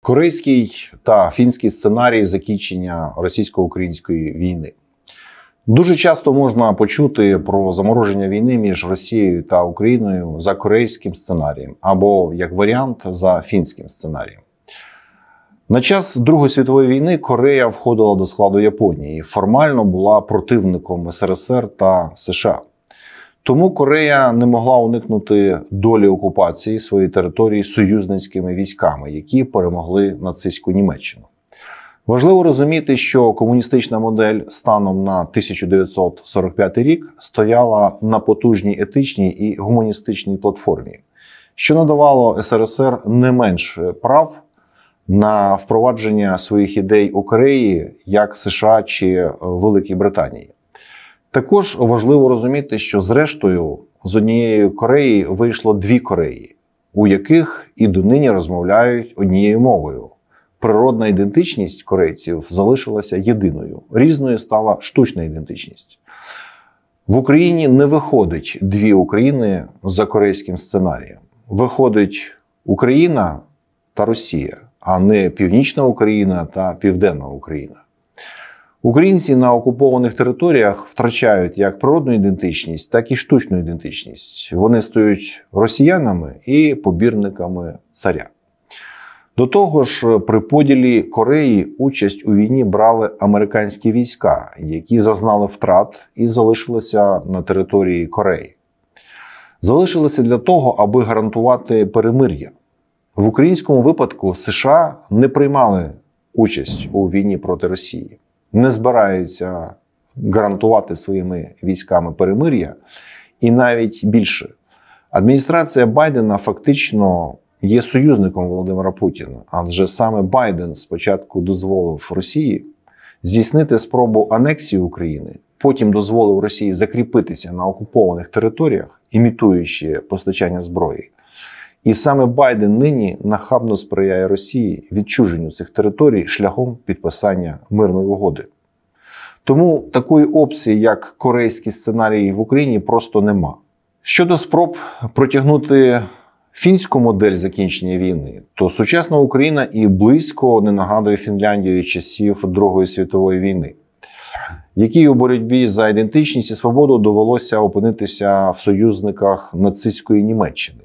Корейський та фінський сценарій закінчення російсько-української війни. Дуже часто можна почути про замороження війни між Росією та Україною за корейським сценарієм або, як варіант, за фінським сценарієм. На час Другої світової війни Корея входила до складу Японії і формально була противником СРСР та США. Тому Корея не могла уникнути долі окупації своєї території союзницькими військами, які перемогли нацистську Німеччину. Важливо розуміти, що комуністична модель станом на 1945 рік стояла на потужній етичній і гуманістичній платформі, що надавало СРСР не менш прав на впровадження своїх ідей у Кореї, як США чи Великій Британії. Також важливо розуміти, що зрештою з однієї Кореї вийшло дві Кореї, у яких і донині розмовляють однією мовою. Природна ідентичність корейців залишилася єдиною, різною стала штучна ідентичність. В Україні не виходить дві України за корейським сценарієм. Виходить Україна та Росія, а не Північна Україна та Південна Україна. Українці на окупованих територіях втрачають як природну ідентичність, так і штучну ідентичність. Вони стають росіянами і побірниками царя. До того ж, при поділі Кореї участь у війні брали американські війська, які зазнали втрат і залишилися на території Кореї. Залишилися для того, аби гарантувати перемир'я. В українському випадку США не приймали участь у війні проти Росії, не збираються гарантувати своїми військами перемир'я. І навіть більше. Адміністрація Байдена фактично є союзником Володимира Путіна, адже саме Байден спочатку дозволив Росії здійснити спробу анексії України, потім дозволив Росії закріпитися на окупованих територіях, імітуючи постачання зброї. І саме Байден нині нахабно сприяє Росії відчуженню цих територій шляхом підписання мирної угоди. Тому такої опції, як корейський сценарій в Україні, просто нема. Щодо спроб протягнути фінську модель закінчення війни, то сучасна Україна і близько не нагадує Фінляндію часів Другої світової війни, якій у боротьбі за ідентичність і свободу довелося опинитися в союзниках нацистської Німеччини.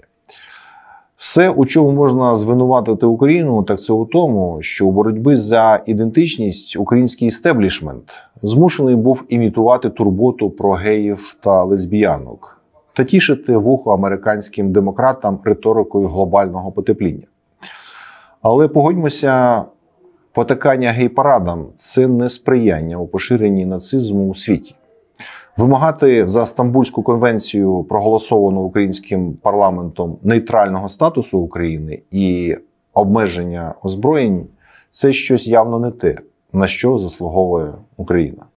Все, у чому можна звинуватити Україну, так це у тому, що у боротьбі за ідентичність український істеблішмент змушений був імітувати турботу про геїв та лесбіянок та тішити вухо американським демократам риторикою глобального потепління. Але погодьмося, потакання гей-парадам – це не сприяння у поширенні нацизму у світі. Вимагати за Стамбульську конвенцію, проголосовану українським парламентом, нейтрального статусу України і обмеження озброєнь – це щось явно не те, на що заслуговує Україна.